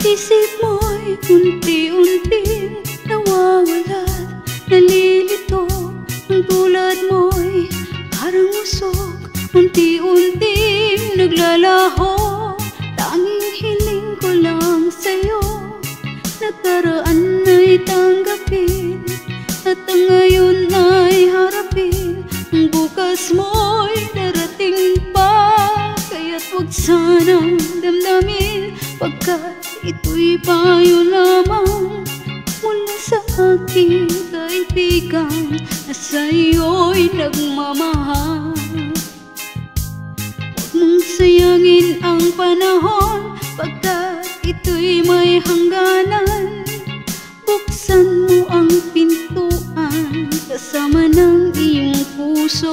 Isip mo'y unti-unting nawawalan, nalilito. Ang tulad mo'y parang usok, unti-unting naglalaho. Tanging hiling ko lang sa'yo, nakaraan ay tanggapin, at ang ngayon ay harapin. Ang bukas mo'y darating pa, kaya't huwag sanang damdamin, pagkat ito'y payo lamang mula sa aking kaibigan na sa'yo'y nagmamahal. Huwag mong sayangin ang panahon, pagkat ito'y may hangganan. Buksan mo ang pintuan kasama ng iyong puso.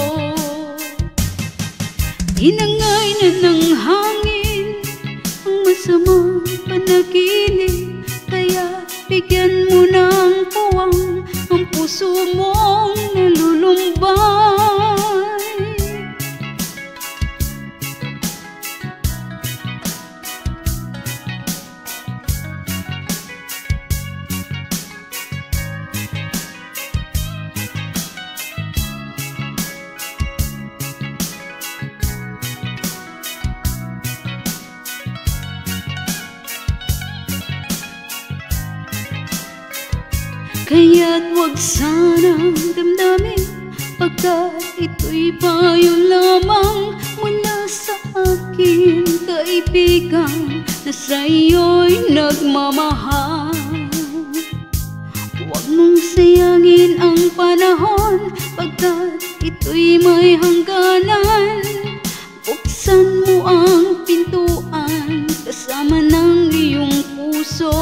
Inangay na ng hangin ang masamang panaginip, kaya bigyan mo ng puwang ang puso mong nalulumbay. Kaya't huwag sanang damdamin, pagkat ito'y payo lamang mula sa aking kaibigan na sa'yo'y nagmamahal. Huwag mong sayangin ang panahon, pagkat ito'y may hangganan. Buksan mo ang pintuan kasama ng iyong puso.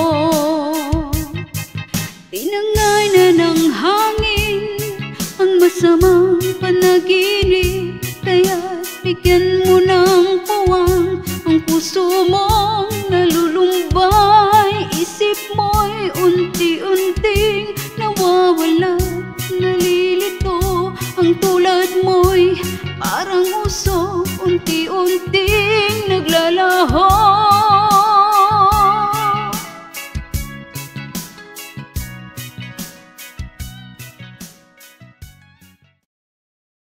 Tinangay na ng hangin ang masamang panaginip, kaya bigyan mo ng puwang ang puso mong nalulumbay. Isip mo'y unti-unting